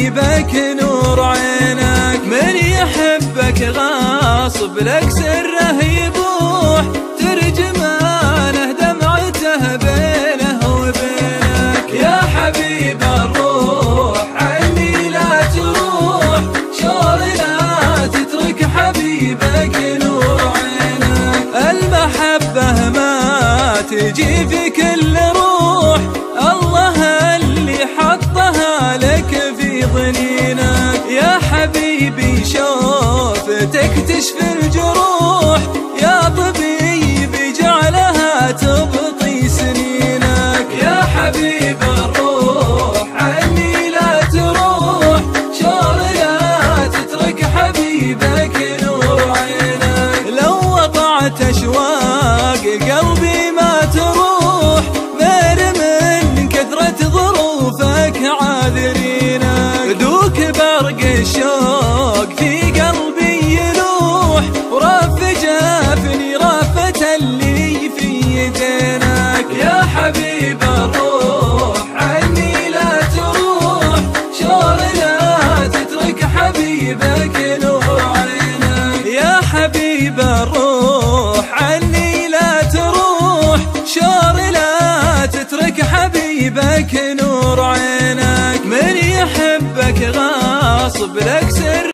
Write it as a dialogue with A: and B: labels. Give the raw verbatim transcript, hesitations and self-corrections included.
A: حبيبك نور عينك، من يحبك غاصب لك سره يبوح، ترجمانه دمعته بينه وبينك. يا حبيب الروح عني لا تروح، شور لا تترك حبيبك نور عينك. المحبة ما تجي في كل روح، الله اللي حطها لك في ضنينك. يا حبيبي شوفتك تشفي الجروح، يا طبيب جعلها تبقي سنينك. يا حبيب الروح عني لا تروح، شور لا تترك حبيبك نور عينك. لو وقعت اشواق قلبي ما تروح، غير من كثرة ظروفك عاذرينك. دوك برق الشوق في قلبي يلوح، ورف جافني رافة اللي في يدينك. يا حبيب الروح عني لا تروح، شور لا تترك حبيبك نور عينك. يا حبيب الروح عني لا تروح، شور لا تترك حبيبك نور عينك. من يحبك غاصب لك سر